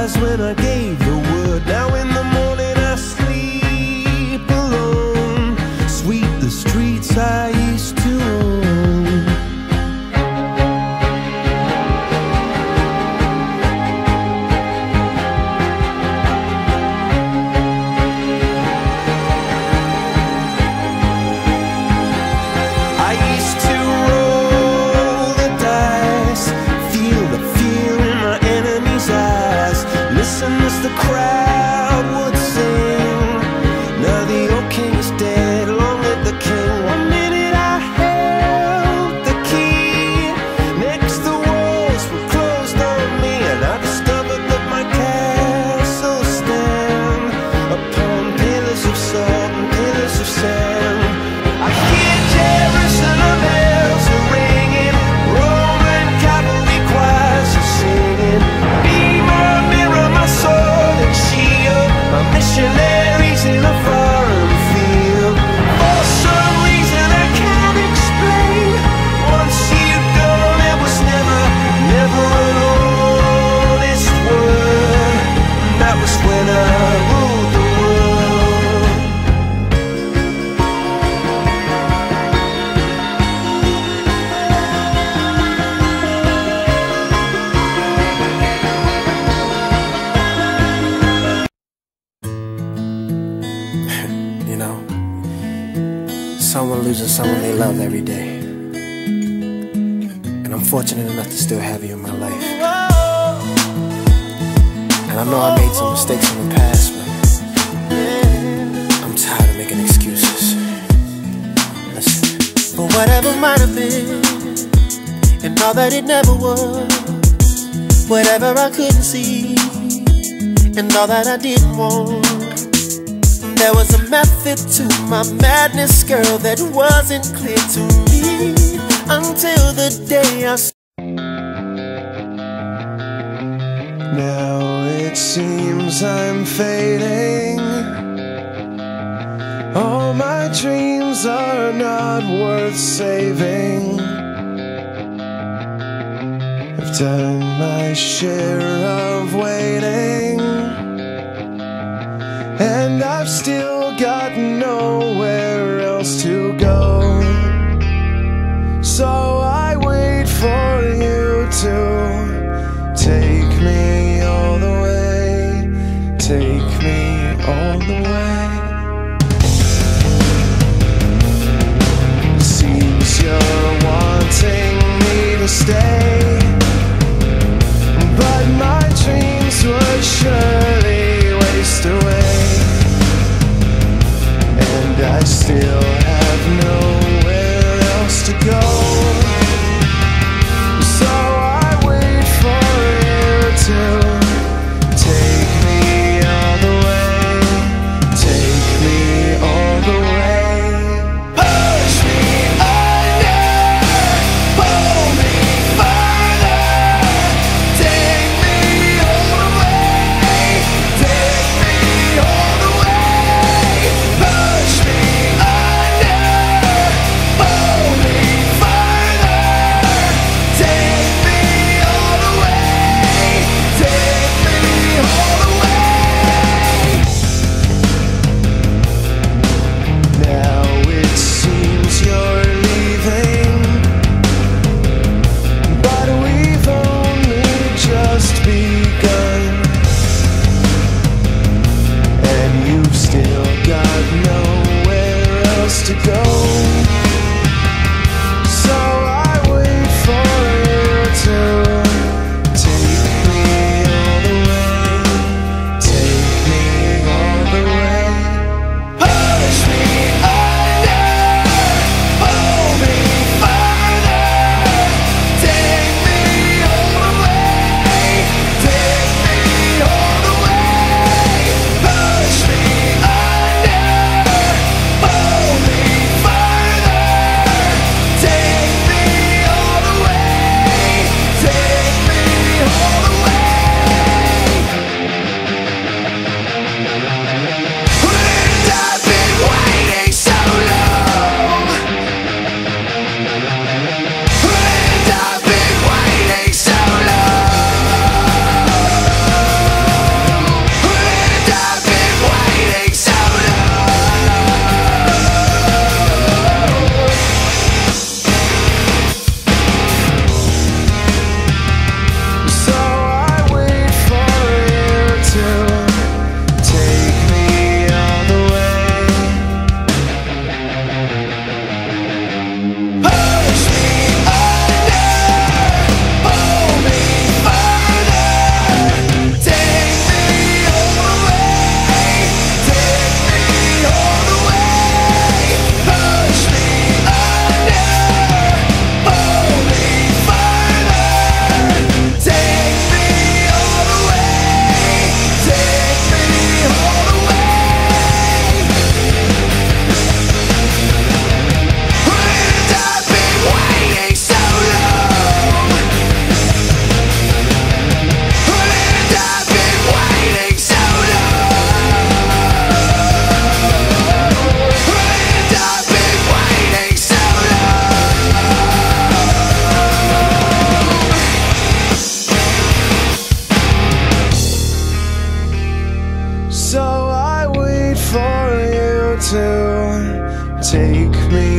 eyes when I gave the word. Now in the morning I sleep alone. Sweep the streets I used to own. I used to roll the dice, feel the fear in my enemy's eyes, listen as the crowd would sing. Now the old king is dead, long live the king. One minute I held the key, next the walls were closed on me, and I discovered that my castle stand upon pillars of salt and pillars of sand. I hear Jerusalem bells are ringing, Roman cavalry choirs are singing. Be my mirror, my sword and shield, my missionaries in a foreign field. For some reason I can't explain, once you'd gone there was never an honest word. That was when I ruled the world. You know, someone losing someone they love every day. And I'm fortunate enough to still have you in my life. And I know I made some mistakes in the past, but I'm tired of making excuses. Listen. For whatever might have been, and all that it never was, whatever I couldn't see, and all that I didn't want. There was a method to my madness, girl, that wasn't clear to me until the day I Now it seems I'm fading. All my dreams are not worth saving. I've done my share of waiting, and I've still got nowhere else to go. So I wait for you to take me all the way, take me all the way. Seems you're wanting me to stay, but my dreams would show to take me